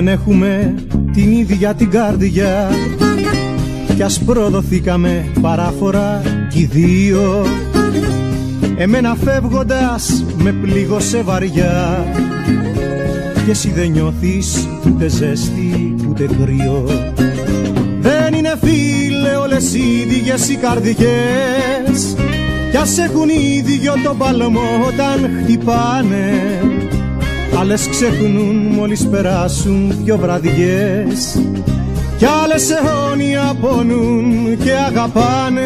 δεν έχουμε την ίδια την καρδιά, κι ας προδοθήκαμε παράφορα κι οι δύο. Εμένα φεύγοντας με πλήγωσε βαριά, και εσύ δεν νιώθεις ούτε ζέστη ούτε κρύο. Δεν είναι φίλε όλες οι ίδιες οι καρδιές, κι ας έχουν ίδιο τον παλμό όταν χτυπάνε. Άλλες ξεχνούν μόλις περάσουν δυο βραδιές, κι άλλες αιώνια πονούν και αγαπάνε.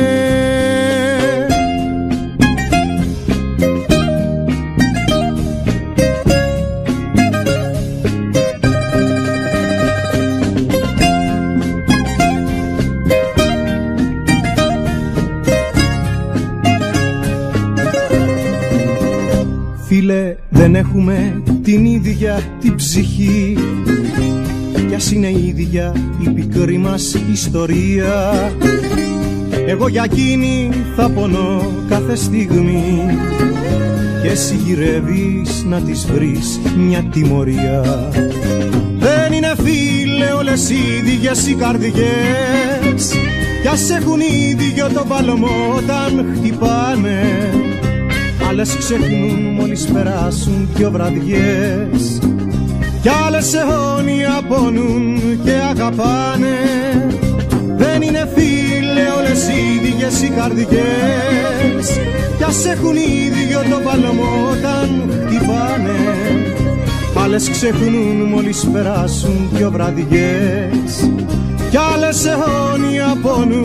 Φίλε, δεν έχουμε την ίδια την ψυχή, κι ας είναι ίδια η πικρή μας ιστορία. Εγώ για εκείνη θα πονώ κάθε στιγμή, και εσύ γυρεύεις να της βρεις μια τιμωρία. Δεν είναι φίλε όλες οι ίδιες οι καρδιές, κι ας έχουν ίδιο τον παλμό όταν χτυπάνε. Άλλες ξεχνούν μόλις περάσουν δυο βραδιές, κι άλλες αιώνια πονούν και αγαπάνε. Δεν είναι φίλε όλες οι ίδιες οι καρδιές, κι ας έχουν ίδιο τον παλμό όταν χτυπάνε. Άλλες ξεχνούν μόλις περάσουν δυο βραδιές, κι άλλες αιώνια πονούν